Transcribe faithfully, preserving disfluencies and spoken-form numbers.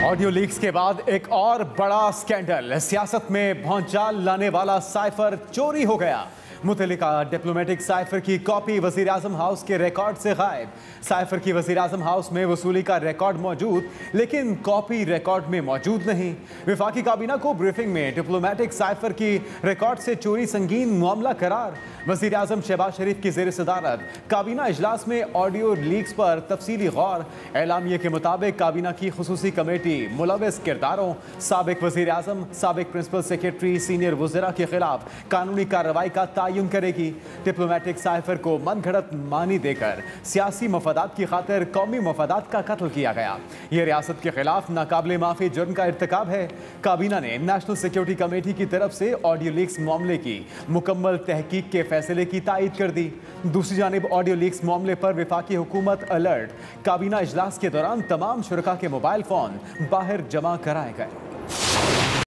Audio leaks کے بعد ایک اور بڑا سکینڈل، سیاست میں بھونچال لانے والا سائفر چوری ہو گیا۔ متعلقہ ڈپلومیٹک سائفر کی کاپی وزیر اعظم ہاؤس کے ریکارڈ سے غائب۔ سائفر کی وزیر اعظم ہاؤس میں وصولی کا ریکارڈ موجود، لیکن کاپی ریکارڈ میں موجود نہیں۔ وفاقی کابینہ کو بریفنگ میں ڈپلومیٹک سائفر کی ریکارڈ سے چوری سنگین معاملہ قرار۔ وزیر اعظم شہباز شریف کی زیر صدارت کابینہ اجلاس میں آڈیو لیکس پر تفصیلی غور۔ اعلامیے کے مطابق کابینہ کی خصوصی کمیٹی ملوث کرداروں، سابق وزیر اعظم، سابق پرنسپل سیکرٹری، سینئر وزراء کے خلاف قانونی کارروائی کا تعین کرے گی۔ ڈپلومیٹک سائفر کو من گھڑت مانی دے کر سیاسی مفادات کی خاطر قومی مفادات کا قتل کیا گیا۔ یہ ریاست کے خلاف ناقابل معافی جرم کا ارتکاب ہے۔ کابینہ نے نیشنل سیکیورٹی کمیٹی کی طرف سے آڈیو لیکس معاملے کی مکمل تحقیق کے فیصلے کی تائید کر دی۔ دوسری جانب آڈیو لیکس معاملے پر وفاقی حکومت الرٹ۔ کابینہ اجلاس کے دوران تمام شرکاء کے موبائل فون باہر جمع کرائے گئے۔